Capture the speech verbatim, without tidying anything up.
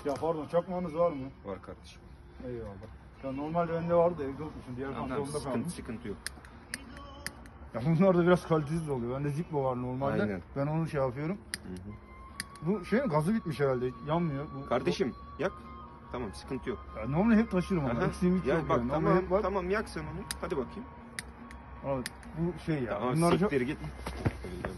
Ya pardon, çakmağınız var mı? Var kardeşim. Eyvallah. Ya normalde bende vardı da evde unutmuşum. Diğer Tamam, pantolonda sıkıntı, kalmış. sıkıntı yok. Ya bunlar da biraz kalitesiz oluyor. Bende Zippo var normalde. Aynen. Ben onu şey yapıyorum. Hı hı. Bu şeyin gazı bitmiş herhalde. Yanmıyor. Bu, Kardeşim yak. Tamam, sıkıntı yok. Ya normalde hep taşırım ama. Aha. Eksiğim hiç Ya yok bak yani. tamam, Normalde hep var. tamam yak sen onu. Hadi bakayım. Abi, bu şey ya. Tamam, Bunlar çok... siktir git.